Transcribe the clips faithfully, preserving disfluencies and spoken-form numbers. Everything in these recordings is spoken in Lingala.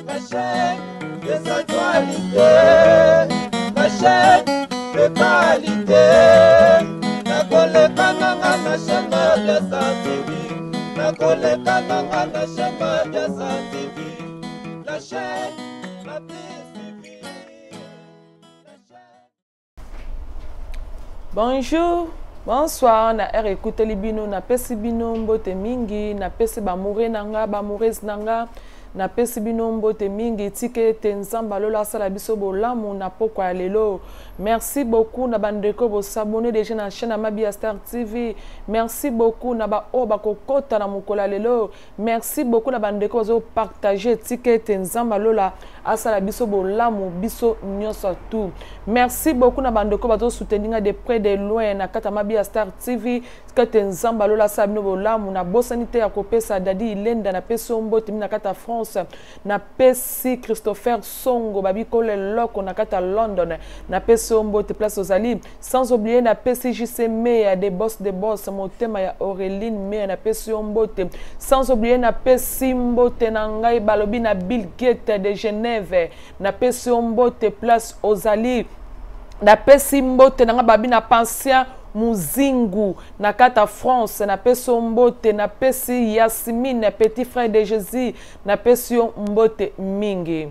la chaîne des actualités, la chaîne de qualité. Na koleka nanga na shema ya Santivi, na koleka nanga na shema ya Santivi, la chaîne la plus suivie. Bonjour, bonsoir, na R écoute libino na pesi bino mbote mingi, na pesi ba moure nanga, ba mourez nanga, na pesi bino mbote mingi, tike tenzamba lola sala biso bolamu na poko ya lelo. Merci beaucoup na bandeko bo s'abonner déjà na chaîne Amabia Star T V. Merci beaucoup na ba o ba kokota na mukola lelo. Merci beaucoup na bandeko zo partager tike tenzamba lola asala biso bolamu biso nyoso tout. Merci beaucoup na bandeko ba zo soutenir de près de loin na kata Amabia Star T V. Que tenzamba lola sabino bolamu na bosanité ya kopesa dadi ilenda na peso mbote na kata France na pesi Christopher Songo babi kole loko na kata London na pesi mbote place aux Ali, sans oublier na P C J C Mea des boss de boss motema ya Auréline Mea na pesi mbote, sans oublier na pesi mbote na ngai balobi na Bill Gates de Genève na pesi mbote place aux Ali, na pesi mbote na babi na Pensia Muzingu na kata France na pesi mbote na pesi Yasmine petit frère de Jésus na pesi mbote mingi.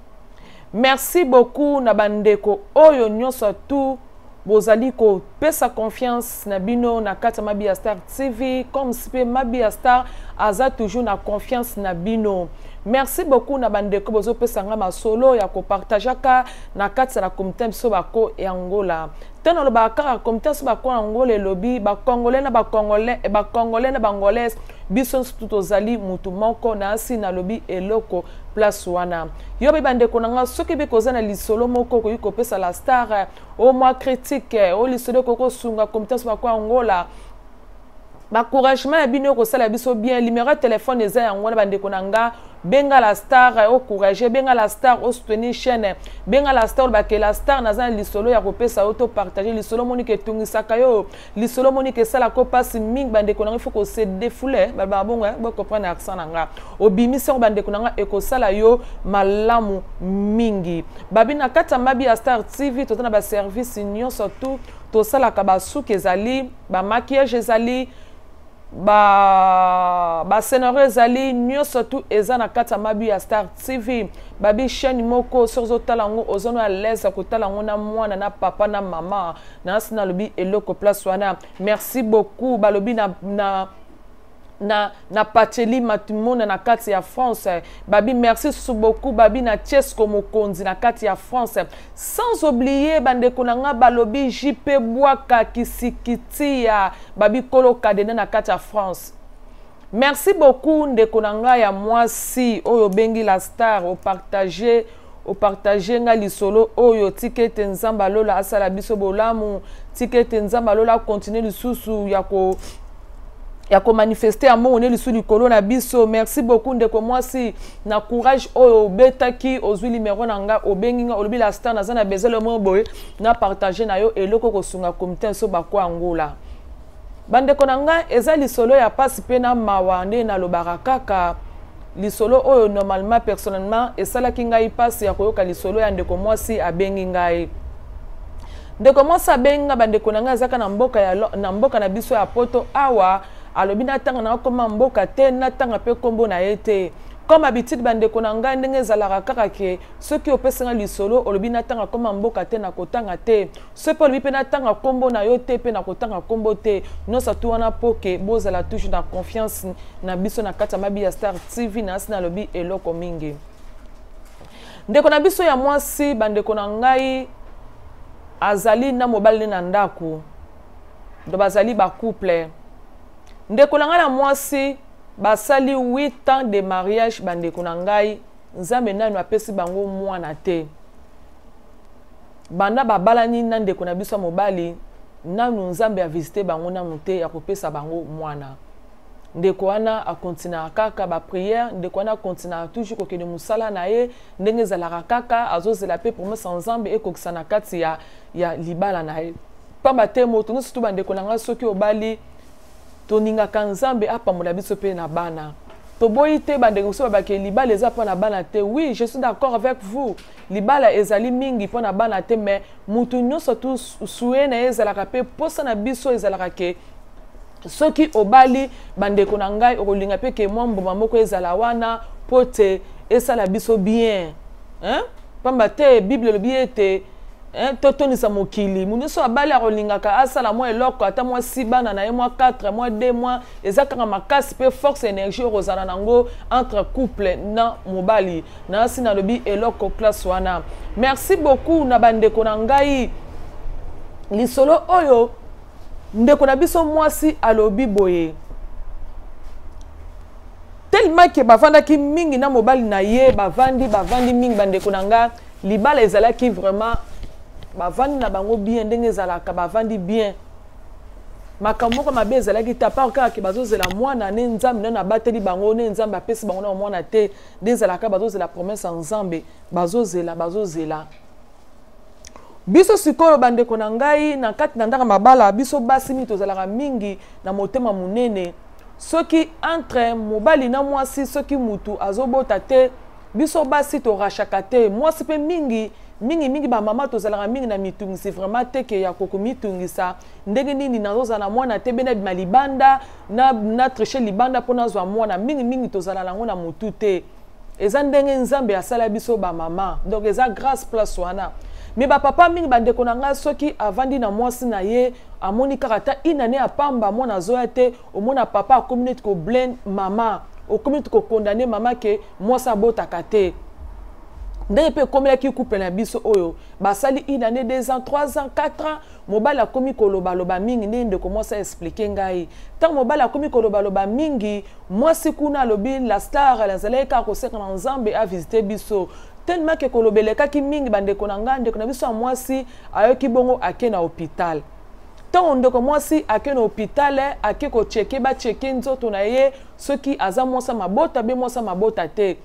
Merci beaucoup na bandeko oyo nyonso tout bozali ko pesa confiance na bino na kata Amabia Star T V comme si pe Amabia Star aza toujours na confiance na bino. Merci beaucoup na bandeko bozo pesa nga masolo ya ko partageaka na kata na comité so bako e Angola. Teno lo baka comité so bako Angola lobby ba congolais na ba congolais e ba congolais na bangolais biso tout ozali mutu moko na asi na lobby eloko place wana. Yo be bandeko nanga soki be kozana lisolo moko ko yiko pesa la star au moins critique au lisolo koko sunga comité so bako Angola. Ba couragement ya bino ko sala biso bien numéro téléphone eza yango na bandeko nanga benga la star au courage benga la star au soutenir chaîne benga la star ba ke la star naza lisolo ya kopesa auto partager lisolo monique tungisaka yo lisolo monique sala ko passe ming bandeko nanga il faut ko se défouler ba ba bongo ba comprendre accent nanga obimisa bandeko nanga e ko sala yo malamu mingi babina kata Amabia Star T V totana ba service union surtout to sala ka ba souki ezali ba maquillage ezali ba ba senore zali nyonso tout eza na kata Amabia Star T V babi chaîne moko sur zotalango ozono à l'aise kotalango na mwana na papa na mama na sina lobi eloko place wana. Merci beaucoup balobi na na na na Pateli Matumona na kati ya France babi merci beaucoup babi na Chesco Mokonzi na kati ya France, sans oublier bandeko nanga balobi J P Bwaka Kisikitia babi Kolo Kadena na kati ya France. Merci beaucoup ndeko nanga ya mwasi oyo bengi la star au partager au partager nga lisolo oyo ticket nzamba lola asala biso bolamu ticket nzamba lola continuer lisusu ya ko ya ko manifester amour ne lisu likolo na biso. Merci beaucoup ndeko mwasi na courage oyo betaki ozwi numéro nanga obengi nga olobi la star na zana bezelo mo boy na partager na yo eloko ko sunga comité so bako Angola bandeko nanga eza lisolo ya pasi pe na mawa nde na lobaka kaka lisolo oyo normalement personnellement esalaki ngai pasi ya koyoka lisolo ya ndeko mwasi abengi ngai ndeko mwasi abengi nga bandeko nanga azaka na mboka ya na mboka na biso ya poto awa alobi na tanga na koma mboka te na tanga pe kombo na ete comme habitude bandeko nanga ndenge ezalaka kaka ke soki opesenga lisolo olobi na tanga koma mboka te na kotanga te soki olobi pe na tanga kombo na yo te pe na kotanga kombo te nosa tu wana poke bozala toujours na confiance na biso na kati Amabia Star T V na asina lobi eloko mingi ndeko na biso ya mwasi bandeko na ngai azali na mobali na ndako do bazali ba couple ndeko na ngai na mwasi basali huit ans de mariage bandeko na ngai nzambe nanu apesi bango mwana te banda babalani na ndeko na biso mobali nanu nzambe a visité bango nanu te ya kopesa bango mwana ndeko wana a continuer kaka ba prière ndeko wana continuer toujours kokende musala na ye ndenge ezalaka kaka azozela pe pour mesa nzambe ekokisa na kati ya ya libala na ye pamba te moto surtout bandeko na ngai soki obali toninga kanzambe apamola biso pe na bana Toboite bandeko babake libala eza pona bana te. Oui, je suis d'accord avec vous. Libala ezali mingi pona bana te, mais mutu nyonso tu soué na ezalaka pe posa na biso ezalaka ke soki obali bandeko na ngai okolinga pe ke mwa mboma moko ezala wana pote esala biso bien. Hein? Pamba te Bible lobi ete hein totonisa mokili muniso abali akolingaka asala mwa eloko ata mwa sibana na ye mwa quatre mwa deux mois ezakaka makasi pe force énergie rozana nango entre couple na mobali na sina lobi eloko classe wana. Merci beaucoup na bandeko na ngai lisolo oyo ndeko na biso mwasi alobi boye tellement que bavandaki mingi na mobali na ye bavandi bavandi mingi bandeko na nga libala ezalaki vraiment bavandi na bango bien ndenge ezalaka bavandi bien makambo moko mabe ezalaki ta part kaka bazozela mwana ne nzambe na bateli bango ne nzambe apesi bango na mwana te nde ezalaka bazozela promesse en nzambe bazozela bazozela biso sikoyo bandeko na ngai na kati na ndaka mabala biso basi mi tozalaka mingi na motema munene soki entre mobali na mwasi soki mutu azobota te biso basi to rachaka te mwasi pe mingi mingi mingi ba mama tozalaka mingi na mitungisi vraiment te ke ya koko mitungisa ndenge nini nazoza na mwana te bena bima libanda na na treche libanda pona zwa mwana mingi mingi tozala nango na mutu te eza ndenge nzambe asala biso ba mama donc eza grâce place wana. Mais ba papa mingi bandeko na nga soki avandi na mwasi na ye amoni karata inane apamba mwana zoya te omona papa akomine ko blend mama okomine ko condamner mama ke mwasi abotaka te ndenge pe komela ki couple na biso oyo basali inane deux ans trois ans quatre ans mobali akomi koloba loba mingi ndenge ndeko mwasi expliquer ngai tant mobali akomi koloba loba mingi mwasi kuna lobi la star la zaleka ko seka na nzambe a visiter biso tellement que kolobeleka ki mingi bandeko na nga ndeko na biso mwasi ayoki bongo ake na hôpital tant ndeko mwasi ake na hôpital ake ko checker ba checker nzoto na ye soki aza mwasa mabota be mwasa mabota te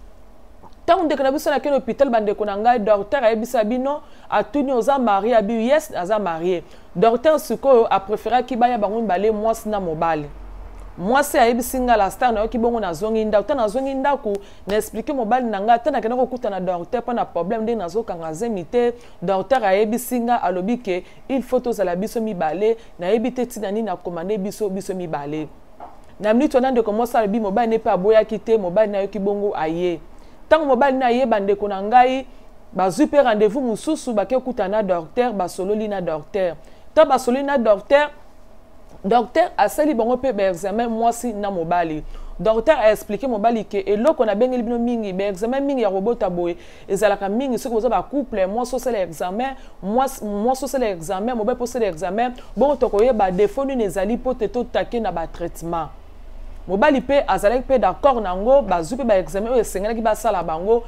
tant ndeko na biso na ake na hôpital bandeko na nga docteur ayebisa bino atuni oza marié abi yes aza marié docteur sikoyo a préféré ki baya bango mbale mwasi na mobali mwasi ayebisi nga la star na yoki bongo na zongi ndako ta na zongi ndako na expliquer mobali na nga ta na kena kokuta na docteur pa na problème de na zokanga zemite docteur ayebisi nga alobi ke il faut tozala biso mibale na yebite tina nini na commande biso biso mibale na minute wana ndeko mwasi alobi mobali ne pe aboyaki te mobali na yoki bongo aye tango mobali na ye bandeko na ngai bazwi pe rendez-vous mususu bake kuta na docteur basololi na docteur ta basololi na docteur docteur asali bango pe ba examen mwasi na mobali docteur a expliqué mobali ke eloko na bengeli bino mingi ba examen mingi ya robota boye ezalaka mingi soki boza ba couple mwasi osala examen mwasi mwasi osala examen mobali posala examen bongo tokoyeba défaut nini ezali po te totake na ba traitement mobali pe azalaki pe d'accord nango bazwi pe ba examen oyo esengelaki basala bango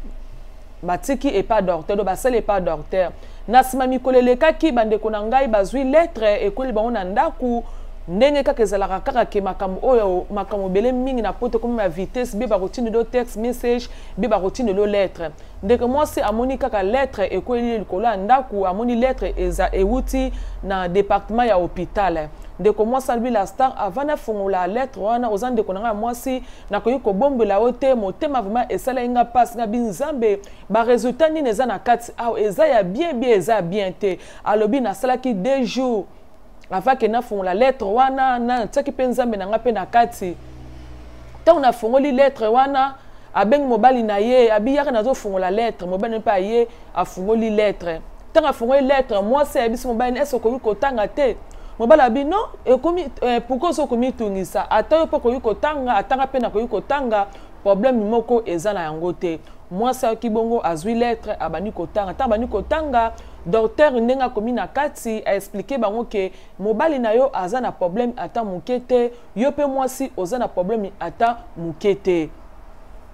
batiki et pas docteur do basala et pas docteur na sima mikolo elekaki bandeko na ngai bazwi lettre ekoli bango na ndaku ndenge kaka ezalaka kaka ke makambo oyo makambo bele mingi na poto komi ma vitesse be bakotinde do text message be bakotinde do lettre ndeko mwasi amoni kaka lettre ekoli likolo ya ndaku amoni lettre eza ewuti na département ya hôpital ndeko mwasi albi la star avant na fongola lettre wana oza ndeko na ngai mwasi nakoki kobombela yo te motema vraiment esala inga passe nga binzambe ba résultat nini eza na kati awa eza ya bien bien eza bien te alobi nasalaki deux jours avant que na fongola lettre wana na tsaki pe nzambe na nga pe na kati tant na fongoli lettre wana abengi mobali na ye abi yaka nazo fongola lettre mobali pa ye afongoli lettre tant afongoli lettre mwasi abisi mobali est-ce ko kotanga te mobali abi non ekomi pourquoi so komi tungisa ata yo poko yuko tanga atanga pe na ko yuko tanga problème moko eza na yango te mwasi ki bongo azwi lettre abani kotanga ta bani kotanga docteur ndenga komi na kati a expliquer bango ke mobali na yo aza na problème ata mukete yo pe mwasi oza na problème ata mukete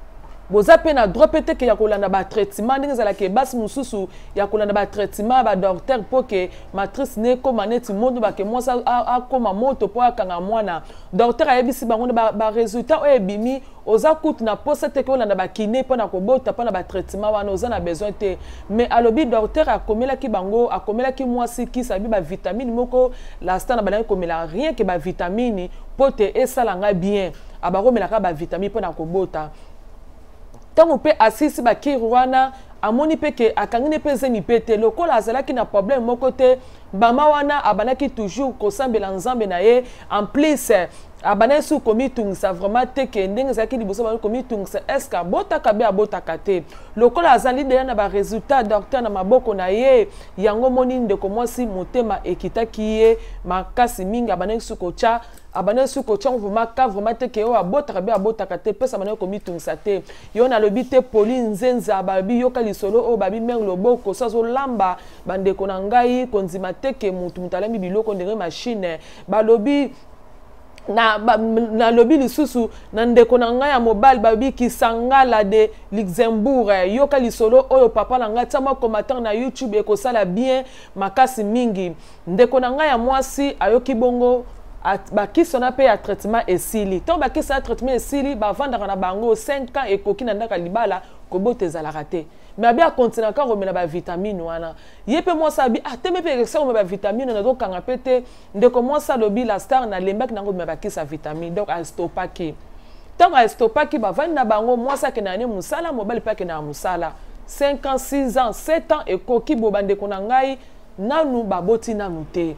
boza pe na droit peut-être que ya kolanda ba traitement ndenge zala ke basi mususu ya kolanda ba traitement ba docteur pour que matrice ne koma neti mondo ba ke mwasa a koma moto po akanga mwana docteur ayebisi bango ba, ba résultat o ebimi oza kutu na posa te ke olanda ba kiné po na kobota po na ba traitement wana oza na besoin te mais alobi docteur akomela ki bango akomela ki mwasi ki sabi ba vitamine moko la star na ba komela rien que ba vitamine po te esalanga bien abakomela ka ba vitamine po na kobota. Tant on peut assister à Kirwana, à mon ipeke, à Kangine Pezemi Pete, le col à Zala qui n'a problème, mon côté, Bamawana, Abanaki toujours, Kosambe l'ensemble nae, en plus, Abana sous commis tung, ça vraiment te que n'eng zaki di bosso commis tung, est-ce que bota kabe a bota kate. Le col à Zali de na ba résultat, docteur na maboko nae, yango monin de commencer motema ekita kiye, ma kasi minga, Abana sous kocha. Abana su ko chang vraiment ka vraiment te ke o abota ka be abota ka te pesa bana ko mitung sa te yo na lobi te Pauline Nzenza babi yo ka lisolo o babi meng loboko so zo lamba bande ko na ngai konzima te ke mutu mutalami biloko ndenge machine ba lobi na ba, na lobi lisusu na ndeko na ngai ya mobile babi kisangala de Luxembourg yo ka lisolo oyo papa na ngai tama commentaire na YouTube e ko sala bien makasi mingi ndeko na ngai ya mwasi ayoki bongo ba qui son appel à traitement et sili tant ba qui ça traitement et sili ba vendre na bango cinq ans et koki na ndaka libala ko bote za raté mais bien continuer encore remela ba vitamine wana yepe moi ça bi ah te me pe ça ba vitamine na do kanga pété de comment ça lobi la star na lembak na ba qui sa vitamine donc à stopaki tant à stopaki ba vendre na bango moi ça que na ne musala mobile pa que na musala cinq ans six ans sept ans et koki bo bande ko na ngai nanu ba boti na muté.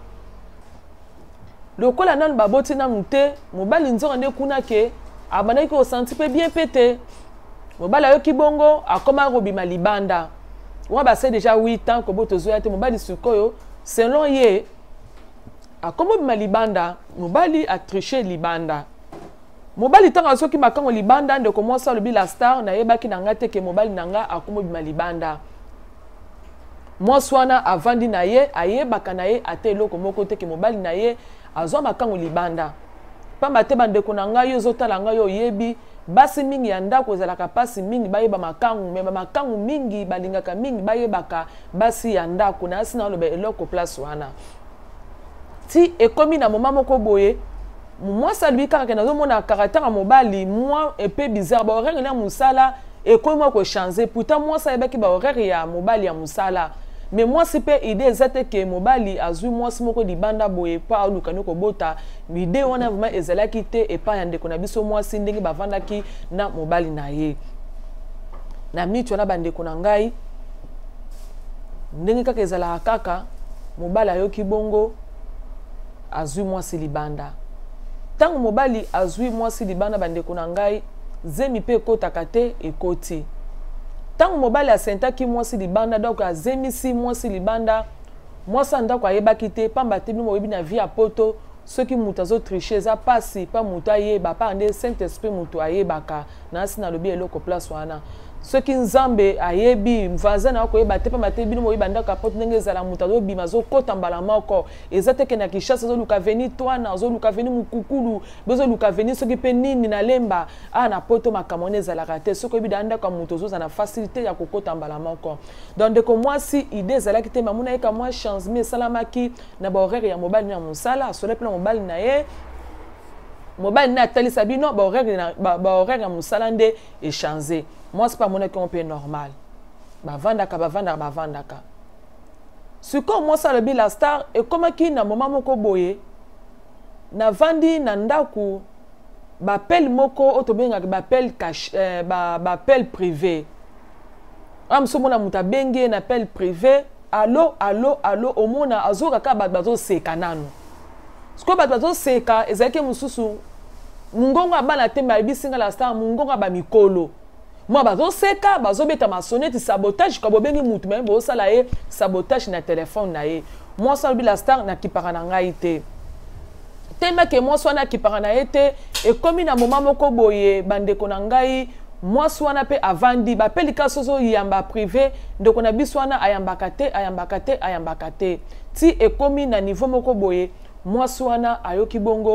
Le col à nan baboti na mute, mobile nzonga nde kuna ke, abana ki o senti pe bien pété. Mobile ayo ki bongo, a koma robima libanda. Wa ba c'est déjà huit ans ko boto zoya te mobile sukoyo, selon ye, a koma robima libanda, mobile a triché libanda. Mobile tanga so ki makango libanda nde ko monsa lobi la star na yeba ki nanga te ke mobile nanga a koma robima libanda. Moi swana avandi na ye, aye baka na ye ate eloko moko te ke mobile na ye azwa makango libanda pamba te bande ko na ngai yo zotala ngai yo yebi basi mingi ya ndako ezalaka pasi mingi bayeba makango me makango mingi balingaka mingi bayebaka basi ya ndako na asina lobe eloko place wana ti ekomi na moma moko boye moi ça lui kaka na zo mona caractère mobali moi et peu bizarre ba horaire na musala ekomi moko changer pourtant moi ça yebaki ba horaire ya mobali ya musala. Mais moi c'est pas idée exacte que mobali azui moi si moko di banda boye pa lukano ko bota idée wana vraiment ezala kite et pas yande kona biso moi si ndenge bavanda ki na mobali na ye na mitu na bande kona ngai ndenge kaka ezala kaka mobali ayoki bongo azui moi si libanda tant mobali azui moi si libanda bande kona ngai zemi pe kota kate ekoti. Tant mobile a senta ki mwasi libanda donc a zemisi mwasi libanda mwasa ndako ayeba kite pamba te bino moyebi na vie a poto ceux qui mutazo tricher za pasi pa muta yeba pa ande Saint Esprit mutu ayebaka na sina lobi eloko place wana ceux qui nzambe ayebi mvaza na ko yeba te pamba te bino moyeba ndako poto ndenge zala mutazo bima zo kota mbala moko ezate ke na Kishasa zo luka veni toi na zo luka veni mukukulu bezo luka veni ceux qui pe nini na lemba a na poto makamoneza la raté ceux qui bi ndako mutozo za na facilité ya kokota mbala moko donc de ko moi si idée zala kite mamuna eka moi chance mais salamaki na ba horaire ya mobile na musala sur le plan mobile na ye mobile na tali sabino ba horaire na ba horaire ya musala nde échanger. Moi, c'est pas mon équipe normal. Ba vandaka, ba vandaka, ba vandaka. Ce que moi, ça le bi la star, et comme qui na moment moko boye, na vandi na ndaku, ba pel moko, otobenga ba pel cash, euh, ba ba pel privé. Am so mona muta benge na pel privé. Allo, allo, allo, au mona azoka ka ba bazo seka nanu. Ce que ba bazo seka, ezake mususu. Mungonga bana temba bisinga la star, mungonga ba mikolo. Moi bazo seka bazo beta masonnette sabotage ko bobengi mutu même bo sala e sabotage na téléphone na ye moi ça bi la star na kipara na ngai te tema ke moi so na kipara na ete e komi na moment moko boye bande ko na ngai moi so na pe avandi ba pelika sozo yamba privé ndeko na biswana ayamba kate ayamba kate ayamba kate ti e komi na niveau moko boye moi so na ayoki bongo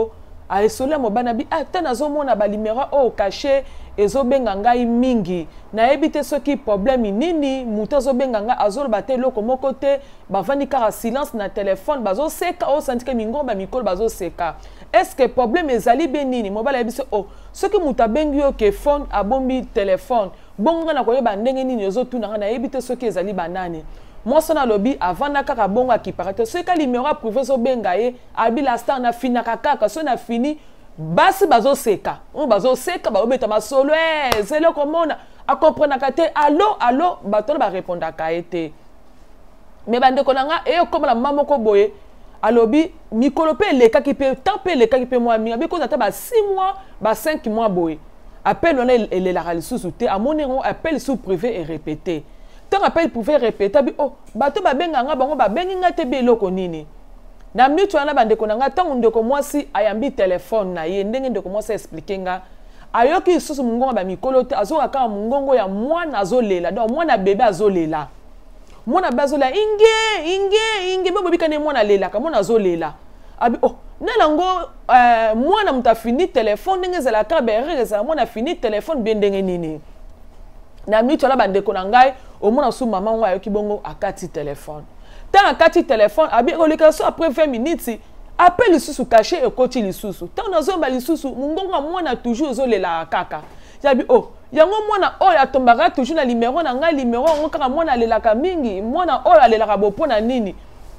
a esola mobana bi ah ta nazomona ba numéro o caché ezobenga ngai mingi na ebite soki problème nini muta zobenga nga azolo bate loko moko te bavandi kaka silence na téléphone bazo seka o sentike mingo ba mikolo bazo seka est-ce que problème ezali benini mobala ebise o soki muta bengi yo ke phone abombi téléphone bonga na koyeba ndenge nini ezotuna nga na ebite soki ezali banani Monsona lobby avant na kaka bonga ki paraît ce que numéro professeur Bengaye abi la star na fina kaka so na fini basi bazo seka on bazo seka ba obeta masolo eh c'est le comment a comprendre kate allo allo bato ba répondre ka été mais bande konanga e comme la maman ko boye alobi mikolo pe le ka ki pe tant pe le ka ki pe moi mi abi ko ta ba six mois ba cinq mois boye appel on est le la ralisou te à mon appel sous privé et répété. Tant appel pouvait répéter oh bato ba benga nga bango ba bengi nga te be loko nini na minute wana bande konanga tant ndeko mwasi ayambi téléphone na ye ndenge ndeko mwasi expliquer nga ayoki susu mungongo ba mikolo te azoka ka mungongo ya mwana azolela donc mwana bébé azolela mwana bazola inge inge inge bebo bikane mwana lela ka mwana azolela abi oh nalango euh mwana mutafini téléphone ndenge zela ka berere za mwana fini téléphone bien ndenge nini na minute wana bande konanga au moins sous maman wa yoki bongo akati téléphone tant akati téléphone abi oleka so après vingt minutes appel lisusu caché et koti lisusu tant nazomba lisusu mungongo mwana toujours zolela kaka yabi oh yango mwana oyo atombaka toujours na numéro na ngai numéro ngo kaka mwana alelaka mingi mwana oyo alelaka bopona nini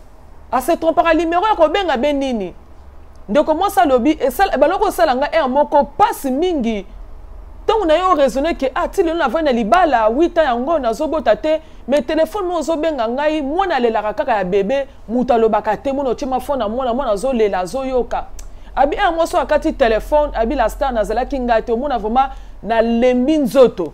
a se trompera numéro ko benga ben nini ndeko mosa lobi et ça baloko sala nga un moko passe mingi. Tant on a eu raisonné que ah ti le na vana libala huit ans yango na zobota te mais téléphone mo zobenga ngai mwana lela kaka ya bébé mutalo bakate mono chima phone na mwana mwana zo lela zo yoka abi un moso akati téléphone abi la star na zala kinga te mona vraiment na lembi nzoto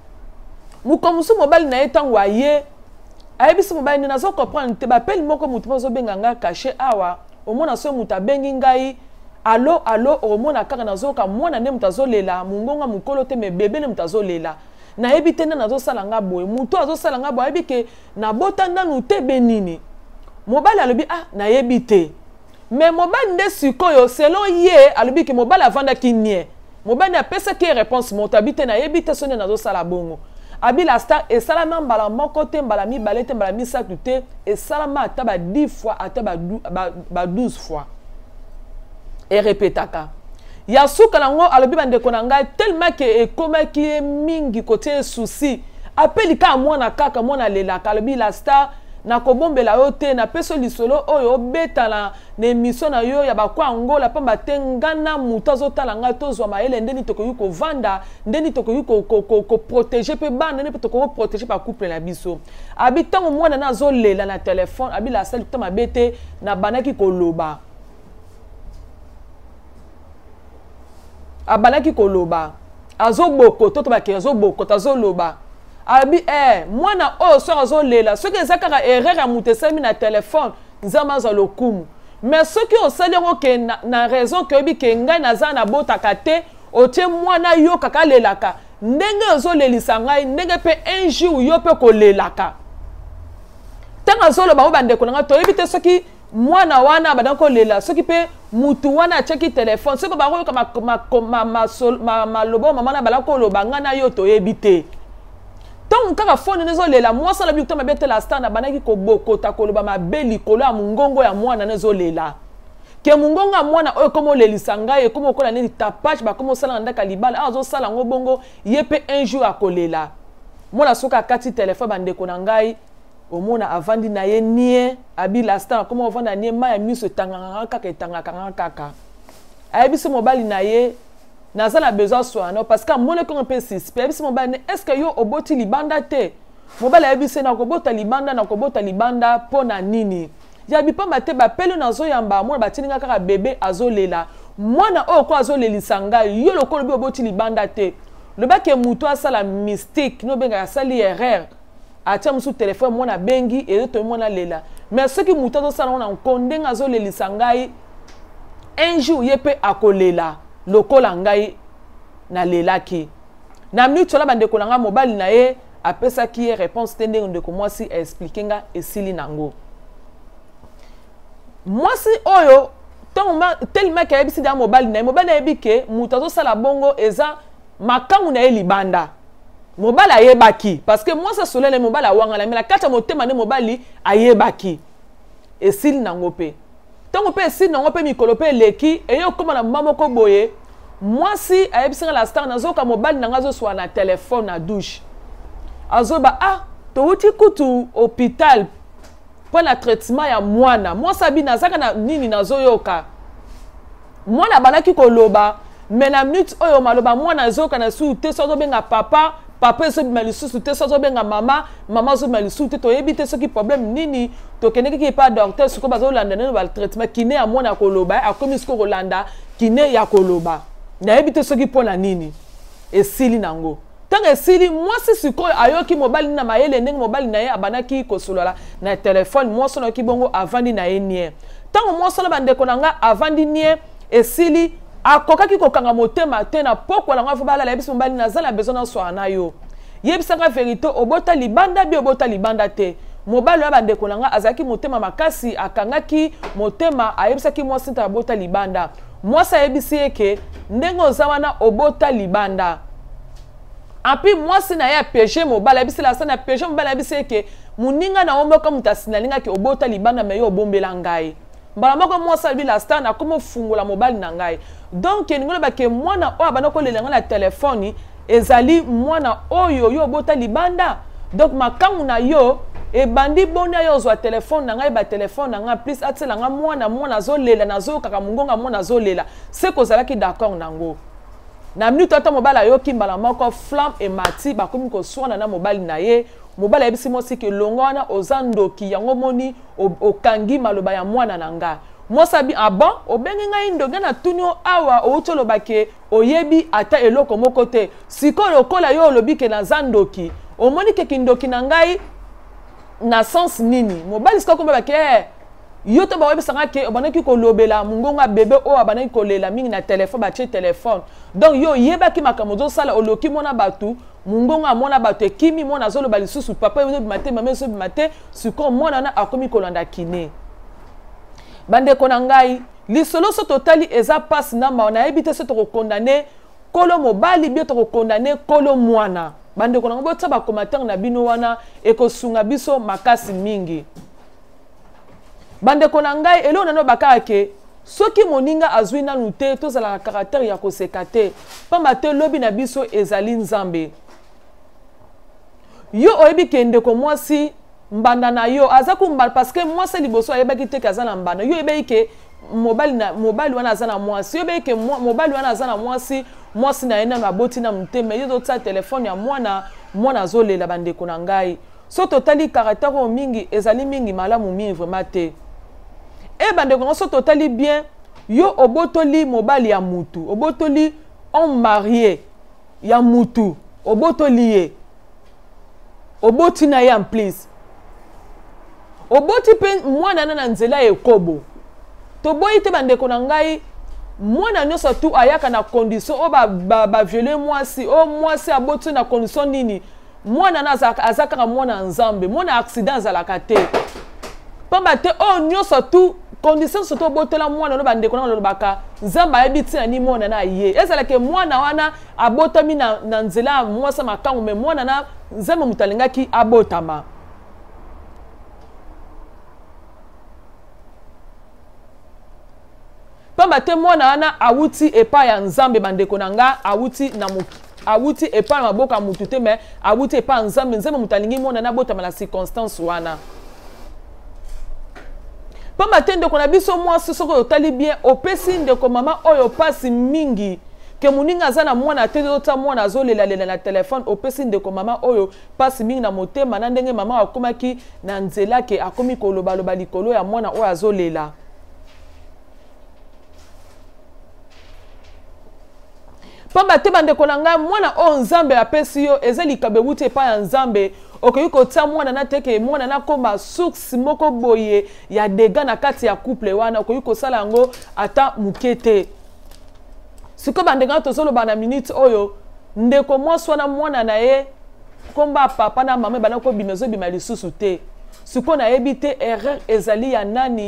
mukomusu mobile na etango aye abi si mobile na zo comprendre te ba pelle moko mutu zo benga nga caché awa o mona so muta bengi ngai allo allo o mona kaka nazoka mwana ne mutazo lela mungonga mukolo te me bébé ne mutazo lela na ebite na nazo sala nga boye muto azo sala nga boye ebike na botanda nu te benini mobali alobi ah na ebite mais mobali nde sikoyo selon ye alobi ke mobali avanda kinie mobali apesa ki réponse moto abite na ebite sonne nazo sala bongo abi la star et salama mbala moko te mbala mi balete mbala mi sa te et salama ata ba dix fois ata ba ba douze fois et répétaka ya suka nango alobi bande konanga tellement que e koma ki mingi côté souci appeli ka mwana kaka mwana lela alobi la star na kobombela yo te na peso lisolo oyo betala na émission na yo ya bakwa angola pamba tengana mutazo talanga tozwa maele ndeni tokoyi ko vanda ndeni tokoyi ko ko ko protéger pe bana ndeni tokoyi protéger pa couple na biso abi tango mwana na zo lela na téléphone abi la star tama bete na banaki koloba abalaki koloba azoboko toto baki azoboko tazoloba abi eh mwana o so azolela soki ezakaka erreur ya mutesami na téléphone nzama za lokumu mais soki osali ngo ke na, na raison que obi ke ngai naza na botaka te otie mwana yo kaka lelaka ndenge ozolelisa ngai ndenge pe un jour yo pe kolelaka tanga azoloba ngo bandeko nanga toyebi te soki mwana wana badako lela soki pe mutu wana cheki téléphone soki ba ko ma ma ma ma ma lobo mama na balako loba ngana yo to yebite ton kaka phone nezo lela moi ça la bi to ma bete la star na banaki ko boko ta ko loba ma beli kolo ya mungongo ya mwana nezo lela ke mungongo ya mwana oyo komo lelisa ngai komo kola ni tapage ba komo sala ndaka libala azo sala ngo bongo yepe un jour akolela mwana soka kati téléphone bandeko na ngai omona avandi na ye nie abi la star comment ovanda nie ma ya miso tanganga kaka etangaka kaka ayebi so mobali na ye naza na besoin soin non parce que mona ko pe six ayebi so mobali est-ce que yo oboti libanda te mobali ayebi se na ko bota libanda na ko bota libanda pona nini yabi pa mate ba pelo na zo yamba mona batininga kaka bébé azolela mwana o ko azolelisa ngai yo lokolo bi oboti libanda te le ba ke muto asala mystique no benga asali erreur atia musu téléphone mona bengi et to mona lela mais ce qui muta do sala on kondenga zo lelisa ngai un jour yepe akolela lokola ngai na lelaki na minute la bande kolanga mobile na ye apesa ki réponse tende ndeko mwasi expliquer nga esili nango mwasi oyo tellement que yebisi da mobile na mobile na yebike mutazo sala bongo eza makangu na ye libanda mobile ayebaki parce que moi ça solele mobile awangala mais la kata motema ne mobile ayebaki esili nango pe tango pe esili nango pe mikolo pe leki eyo koma na mama ko boye moi si ayebisi la star nazoka mobile nanga zo swa na téléphone na douche azoba ah to uti kutu hôpital pour le traitement ya mwana moi sabi nazaka na nini nazoyoka mwana banaki koloba mais na minute oyo maloba mwana azoka na su te sozo benga papa papa so bima lisusu te sozo benga mama mama so bima lisusu te to yebite soki problème nini to keneki ki pa docteur suko bazo landa na ba traitement kiné ya mwana koloba akomi suko kolanda kiné ya koloba na yebite soki pona nini esili nango tant esili moi si suko ayoki mobile na mayele ndenge mobile na ye abanaki kosolola na téléphone moi sono ki bongo avandi na ye nie tant moi sono bande konanga avandi nie esili akokaki kokanga motema te na poko la ngafo bala la biso mobile na zala besoin na soir na yo yebisanga vérité obota libanda bi obota libanda te mobile ya bande konanga azaki motema makasi akangaki motema ayebisaki moi sinta obota libanda moi sa yebisi eke ndenge ozawana obota libanda. Et puis moi si na ya péché mobile abisi la sana péché mobile abisi ke muninga na omba comme tasinalinga ki obota libanda me yo bombela ngai mbala moko moi sa bi la star na comme fungola mobile na ngai donc ningola ba ke mwana o abana ko lelenga na téléphone ezali mwana oyo yo obota libanda donc makangu na yo e bandi bona yo zo téléphone na ngai ba téléphone na ngai plus atela nga mwana mwana zo lela na zo kaka mungonga mwana zo lela c'est ko zala ki d'accord nango na minute ata mobile ayoki mbala moko flamme et mati bakomi ko swana na mobile na ye mobile yebisi mosi ke longwana ozandoki yango moni okangi maloba ya mwana nanga mosabi aba obengi ngai ndonga na tunio awa outoloba ke oyebi ata eloko moko te siko lokola yo olobi ke na zandoki omoni ke kindoki na ngai na sens nini mobile siko komba ke yo to ba webisanga ke obanaki ko lobela mungonga bebe o abanaki ko lela mingi na téléphone ba che téléphone donc yo yeba ki makamozo sala oloki mona batu mungonga mona batu kimi mona zolo bali susu papa yo bimate mama so bimate suko mona na akomi ko landa kiné bande ko ngai lisolo so totali eza passe na ma na ebite so to ko condamner kolo mobali bi to ko condamner kolo mwana bande ko ngai botsa ba commentaire na bino wana e ko sunga biso makasi mingi. Bande konangai elo nano bakaka ke soki moninga azwi nanu te tozala caractère ya koseka te pamba te lobi na biso ezali nzambe yo oyebi kende ko mwasi mbanda na yo aza kumbala parce que mwasi liboso ayebaki te kaza na mbanda yo yebeki ke mobile na mobile wana aza na mwasi yo yebeki ke mobile wana aza na mwasi mwasi na yena na boti na mteme yo tsa téléphone ya mwana mwana zolela bande konangai so totali caractère o mingi ezali mingi malamu mingi vraiment te. Et bande ko so totali bien yo obotoli mobile ya mutu obotoli on marié ya mutu obotoli ye oboti na ya en plus oboti pe mwana na nzela ekobo to boyi te bande ko ngai mwana nyoso tu ayaka na condition o ba ba, ba violer mwasi o mwasi aboti na condition nini mwana na azaka mwana nzambe mwana accident zalaka te pamba te o nyoso tu condition surtout botela mwana no bande kona lobaka nzamba yebiti na ni mwana na ye ezala ke mwana wana abotami na, na nzela mwasa makangu me mwana na nzamba mutalingaki abotama pamba te mwana wana awuti epa ya nzambe bande konanga awuti na muki awuti epa na maboka mutu te me awuti epa nzambe nzamba mutalingi mwana na botama na circonstance wana. Pamba tende kona biso mwasi soko otali bien opesi ndeko mama oyo pasi mingi ke muninga zana mwana te ota mwana zolela lela na téléphone opesi ndeko mama oyo pasi mingi na motema na ndenge mama akomaki na nzela ke akomi koloba loba likolo ya mwana oyo azolela. Pamba te bande konanga mwana o nzambe apesi yo ezeli kabewute pa ya nzambe okoyi kotia mwana na teke mwana na koma source moko boye ya dega na kati ya couple wana okoyi kosala yango ata mukete siko bande nga tozolo bana minute oyo ndeko mwasi wana mwana na ye komba papa na mama bana ko bimezo bima lisusu te siko na yebi te erreur ezali ya nani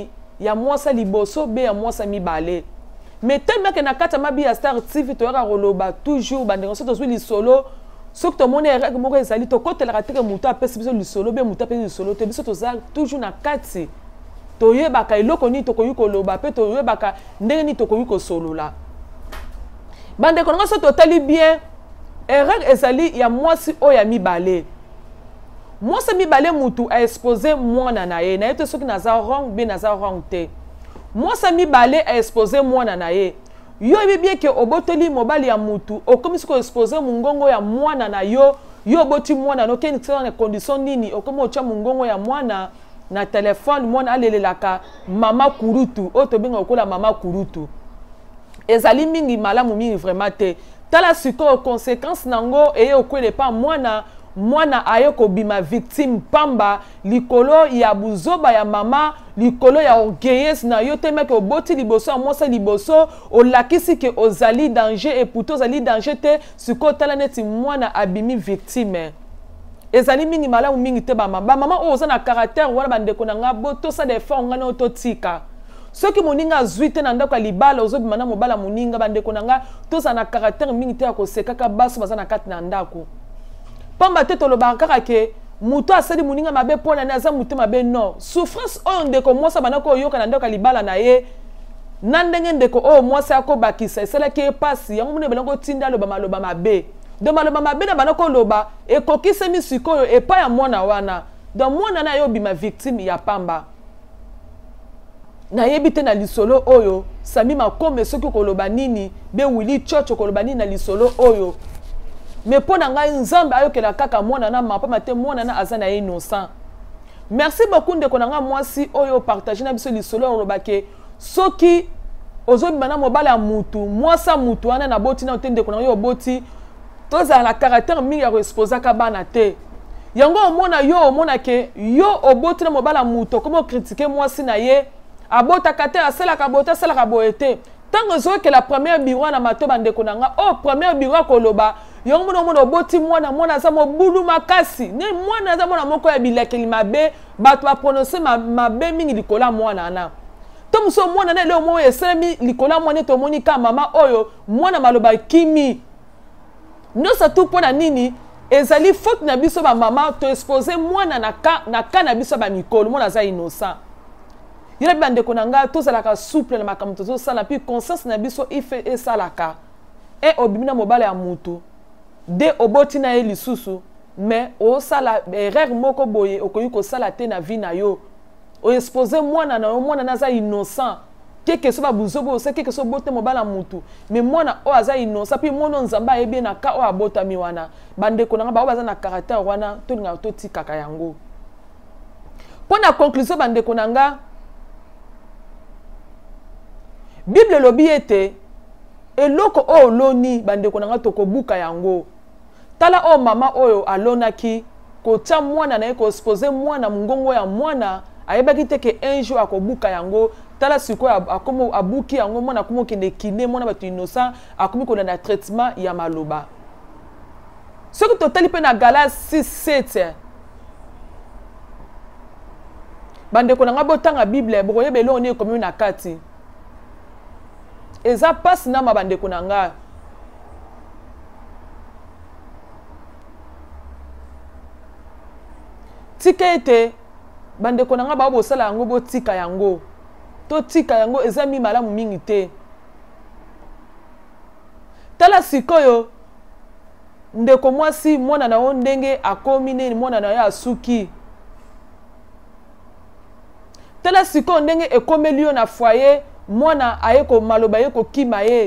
ya mwasa liboso be ya mwasa mibale. Mais tellement que na kata mabi ya Star T V to yaka roloba toujours bandengo so to zwi lisolo so que to mone règle moko ezali to kotela kateke muto apesi biso lisolo be muto apesi lisolo te biso to za toujours na kati to yebaka eloko ni to koyi koloba pe to yebaka ndenge ni to koyi kosolola. Bandeko nga so to tali bien erreur ezali ya mwasi o ya mibale. Mwasi mibale mutu a exposé mwana na ye na ye to soki naza wrong be naza wrong te. Mwasi mibale a exposé mwana na ye. Yo yebi bien ke oboteli mobali ya mutu okomi siko exposé mungongo ya mwana na yo yo oboti mwana no keni tsana condition nini okomi ocha mungongo ya mwana na telefone mwana alelelaka mama kurutu o to benga okola mama kurutu. Ezali mingi malamu mingi vraiment te. Tala siko conséquence nango eye okwele pa mwana mwana aye ko bima victime pamba likolo ya buzoba ya mama likolo ya orgueilleuse na yo teme ke oboti liboso ya mwasa liboso olakisi ke ozali danger et pourtant ozali danger te siko tala neti mwana abimi victime. Ezali mingi malamu mingi te ba mama ba mama o oza na caractère wala bandeko na nga boto sa defa ngana ototika. Soki moninga zuite na ndako libala ozo bimana mobala moninga bandeko na nga toza na caractère mingi te ya kosekaka baso baza na kati na ndako. Pamba te toloba kaka ke muto asali moninga mabe pona na za muto mabe no souffrance o ndeko mwasa banako oyoka na ndako libala na ye na ndenge ndeko o mwasa yako bakisa esala ke pasi yango mune belango tinda loba maloba mabe do maloba mabe na banako loba ekokise misikoyo epa ya mwana wana do mwana na yo bima victime ya pamba na yebite na lisolo oyo sami makome soki koloba nini be wili chocho koloba nini na lisolo oyo. Mais pour nanga nzambe ayokela kaka mwana na mapa mate mwana na azana innocent. Merci beaucoup de konanga mwasi oyo partager na biso lisolo olobake soki ozobi mana mobala mutu mwasa mutu wana na boti na otende konanga yo boti toza la caractère mingi ya exposer ka bana te. Yango omona yo omona ke yo oboti na mobala mutu comment critiquer mwasi na ye abota kate asela ka bota asela ka boete. Tango zo ke la première biro na mato bandeko nanga oh première biro koloba yongo mona mona oboti mwana mwana za mobulu makasi ne mwana za mwana moko ya bilakeli mabe bato ba prononcer mabe mingi likola mwana na to muso mwana na leo mo esemi likola mwana to moni ka mama oyo mwana maloba kimi no sa tout pona nini ezali faute na biso ba mama to exposer mwana na ka na ka na biso ba mikolo mwana za innocent. Yele bandeko nanga to salaka souple na makamto to sala puis conscience na biso ife e salaka e obimina mobala ya mutu de oboti na ye lisusu mais o sala erreur moko boye okoyi ko sala te na vie na yo o exposer mwana na mwana na za innocent keke so ba buzobo se keke so bote mobala mutu mais mwana o aza innocent puis mwana nzamba ebe na ka o abota mi wana bandeko nanga ba baza na caractère wana to nga to tikaka yango. Pona conclusion bandeko nanga Bible lobi ete eloko o loni bandeko nanga tokobuka yango. Tala o mama oyo alonaki kotia mwana na ye ko exposer mwana mungongo ya mwana ayebaki te ke un jour akobuka yango. Tala siko akomo abuki yango mwana komo kende kine mwana batu innocent akomi ko na traitement ya maloba. Soki totali pe na Galates six sept bandeko nanga botanga Bible bokoyeba lo oni komi na kati. Eza passe na mabandeko nanga. Tika ete bandeko nanga ba bosala yango bo tika yango. To tika yango eza mi malamu mingi te. Tala sikoyo ndeko mwasi mwana na ondenge akomi nini mwana na ya asuki. Tala sikoyo ndenge ekomeli yo na foyer mwana ayeko maloba yeko kima ye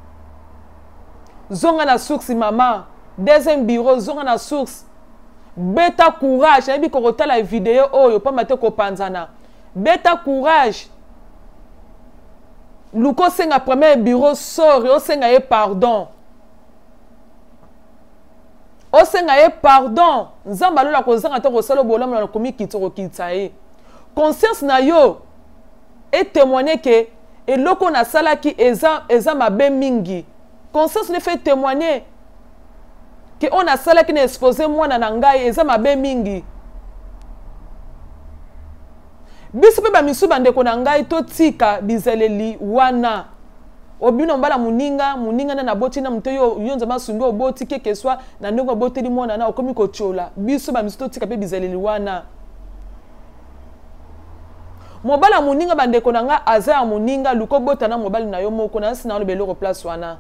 zonga na source mama deuxième bureau zonga na source beta courage ebi ko kotala video oyo pa mate ko panzana beta courage luko senga premier bureau sori o senga ye pardon o senga ye pardon nzamba lola ko zanga to ko salo bolamu na komi kitoko kitsaye conscience na yo et témoigner que eloko na sala ki eza eza mabe mingi conscience ne fait témoigner que on a sala ki na exposer mwana na ngai eza mabe mingi biso pe ba misu bande ko na ngai to tika bizeleli wana obino mbala muninga muninga na naboti na mteyo yonza masumbi oboti keke swa na ndongo boteli mwana na okomi ko chola biso ba misu to tika pe bizeleli wana mobala muninga bande ko na nga aza ya muninga luko bota na mobali na yo moko na sina lobelo ko place wana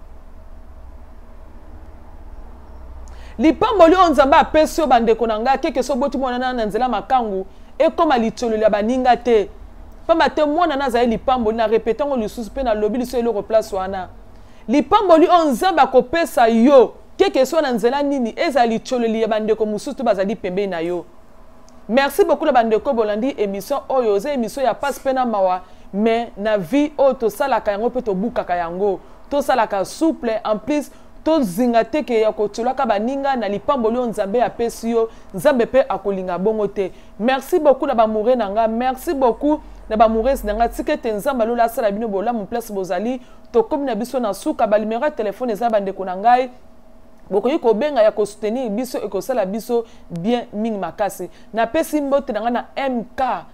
lipamboli onzamba apesi yo bande ko na nga keke so boti mwana na nzela makangu e koma litolo ya baninga te pamba te mwana na zaye lipamboli na repetango lisusu pe na lobi liso eloko place wana lipamboli onzamba kopesa yo keke so na nzela nini eza litolo ya bandeko mususu bazali pembe na yo. Merci beaucoup la bandeko bolandi émission oyo ze émission ya passe pena mawa mais na vie o to sala ka yango pe to buka ka yango to sala ka souple en plus to zingate ke ya ko tulaka baninga na lipamboli nzambe ya pesio nzambe pe akolinga bongo te. Merci beaucoup na ba mouré nanga, merci beaucoup na ba mouré nanga tikete nzamba lola sala bino bola mon place bozali to comme na biso na suka ba numéro téléphone eza bandeko na ngai bokoyi ko benga ya ko soutenir biso e ko sala biso bien ming makasi na pesi mbote nanga na M K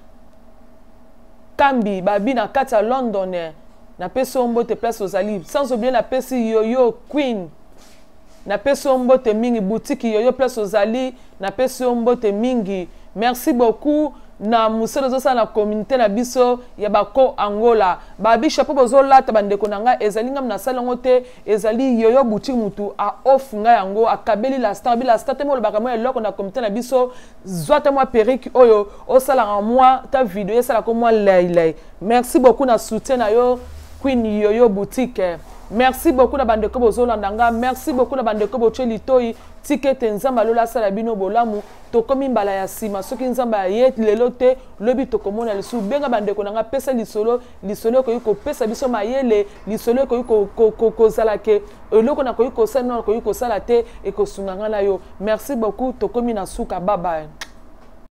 Kambi babi na kata London na pesi mbote place ozali sans oublier na pesi Yoyo Queen na pesi mbote mingi boutique Yoyo place ozali na pesi mbote mingi. Merci beaucoup na muselo zo sa na communauté na biso ya bako Angola babi chapeau bozo lata bandeko nanga ezali ngam na salongo te ezali Yoyo boutique mutu a off nga yango akabeli la star bi la star te mo le bakamo eloko na communauté na biso zwata moi perruque oyo o sala en moi ta vidéo ya sala ko moi lay lay. Merci beaucoup na soutien na yo Queen Yoyo boutique. Merci beaucoup na bandeko bozo landanga, merci beaucoup na bandeko boche litoi ticket nzamba lola sala bino bolamu to komi mbala ya sima soki nzamba yet lelo te lobi to komona lisu benga bandeko nanga pesa lisolo lisolo ko yiko pesa biso mayele lisolo ko yiko ko ko ko sala ke eloko na ko yiko sala no ko yiko sala te e ko sunganga na yo. Merci beaucoup to komi na suka bye bye.